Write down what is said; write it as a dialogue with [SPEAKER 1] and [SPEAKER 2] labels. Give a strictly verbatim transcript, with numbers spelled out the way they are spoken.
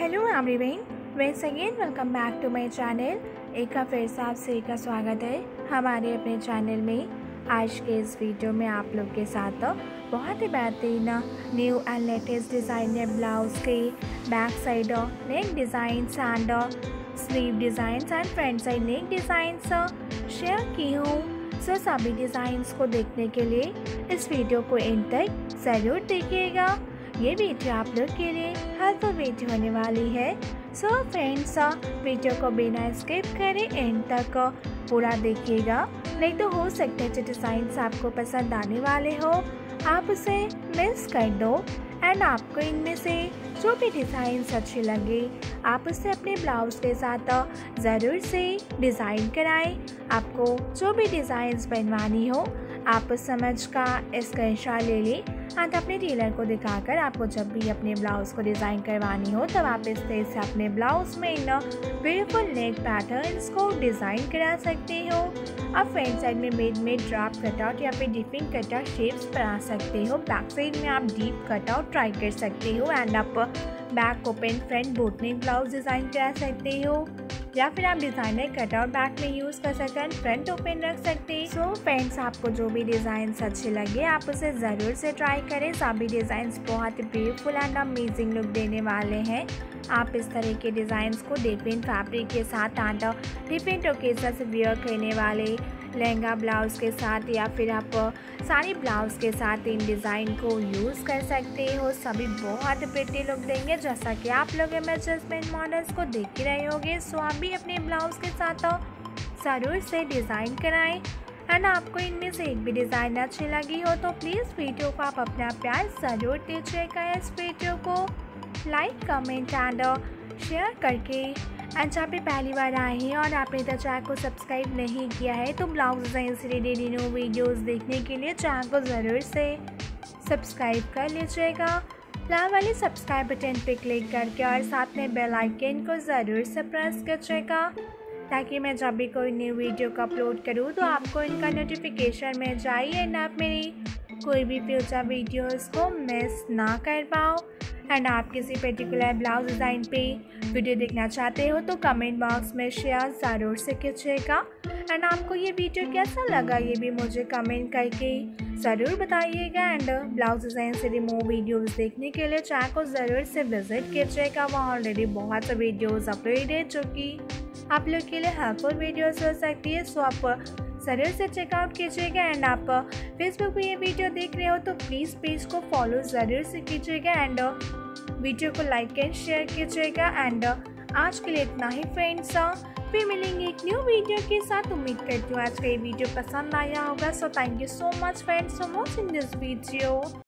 [SPEAKER 1] Hello everyone, once again welcome back to my channel. एक बार फिर से आप सभी का स्वागत है हमारे अपने चैनल में। आज के इस वीडियो में आप लोग के साथ बहुत ही बेहतरीन new and latest designer blouse के back side neck designs and sleeve designs and front side neck designs share की हूँ। सो सभी डिज़ाइंस को देखने के लिए इस वीडियो को एंड तक ज़रूर देखिएगा। ये वीडियो आप लोग के लिए हेल्पफुल वीडियो होने वाली है। सो फ्रेंड्स, वीडियो को बिना स्किप करें एंड तक पूरा देखिएगा, नहीं तो हो सकता है जो डिज़ाइंस आपको पसंद आने वाले हो आप उसे मिस कर दो। एंड आपको इनमें से जो भी डिज़ाइंस अच्छे लगे आप उसे अपने ब्लाउज के साथ ज़रूर से डिज़ाइन कराएं। आपको जो भी डिज़ाइंस बनवानी हो आप उस समझ का स्क्रीनशॉट ले लें एंड अपने टेलर को दिखाकर आपको जब भी अपने ब्लाउज़ को डिज़ाइन करवानी हो तब आप इस तरह से अपने ब्लाउज़ में इन ब्यूटीफुल नेक पैटर्न्स को डिज़ाइन करा सकते हो। आप फ्रंट साइड में मेड में ड्रॉप कटआउट या फिर डिफिंग कटआउट शेप्स बना सकते हो। बैक साइड में आप डीप कटआउट ट्राई कर सकते हो एंड आप back open front boat neck blouse design करा सकते हो, या फिर आप डिज़ाइनर कटआउट बैक में यूज़ कर सकते हैं, फ्रंट ओपन रख सकते हैं। सो फ्रेंड्स, आपको जो भी डिज़ाइंस अच्छे लगे आप उसे ज़रूर से ट्राई करें। सभी डिज़ाइंस बहुत ही ब्यूटीफुल एंड अमेजिंग लुक देने वाले हैं। आप इस तरह के डिज़ाइंस को डिफरेंट फैब्रिक के साथ एंड डिफरेंट ओकेजन से वियर करने वाले लहंगा ब्लाउज़ के साथ या फिर आप साड़ी ब्लाउज़ के साथ इन डिज़ाइन को यूज़ कर सकते हो। सभी बहुत प्रिटी लुक देंगे, जैसा कि आप लोग एडजस्टमेंट मॉडल्स को देख ही रहे होंगे। सो आप भी अपने ब्लाउज़ के साथ ज़रूर से डिज़ाइन कराएं। एंड आपको इनमें से एक भी डिज़ाइन अच्छी लगी हो तो प्लीज़ वीडियो को आप अपना प्यार ज़रूर दीजिएगा। इस वीडियो को लाइक कमेंट एंड शेयर करके। एंड जहाँ पे पहली बार आए हैं और आपने तो चैनल को सब्सक्राइब नहीं किया है तो ब्लाउज डिज़ाइन से रिलेटेड न्यू वीडियोस देखने के लिए चैनल को ज़रूर से सब्सक्राइब कर लीजिएगा। लाल वाले सब्सक्राइब बटन पे क्लिक करके और साथ में बेल आइकन को ज़रूर से प्रेस कीजिएगा ताकि मैं जब भी कोई न्यू वीडियो को अपलोड करूँ तो आपको इनका नोटिफिकेशन मिल जाए एंड आप मेरी कोई भी फ्यूचर वीडियोस को मिस ना कर पाओ। एंड आप किसी पर्टिकुलर ब्लाउज डिज़ाइन पे वीडियो देखना चाहते हो तो कमेंट बॉक्स में शेयर ज़रूर से कीजिएगा। एंड आपको ये वीडियो कैसा लगा ये भी मुझे कमेंट करके ज़रूर बताइएगा। एंड ब्लाउज डिज़ाइन से रिमूव वीडियोस देखने के लिए चैनल को ज़रूर से विज़िट कीजिएगा। वहाँ ऑलरेडी बहुत से वीडियोज़ अपलोड है जो कि आप लोग के लिए हेल्पफुल वीडियोज़ हो सकती है। सो आप ज़रूर से चेकआउट कीजिएगा। एंड आप फेसबुक पे ये वीडियो देख रहे हो तो प्लीज़ पेज को फॉलो ज़रूर से कीजिएगा एंड वीडियो को लाइक एंड शेयर कीजिएगा। एंड आज के लिए इतना ही फ्रेंड्स, फिर मिलेंगे एक न्यू वीडियो के साथ। उम्मीद करती हूँ आज का ये वीडियो पसंद आया होगा। So thank you so much friends for watching this video.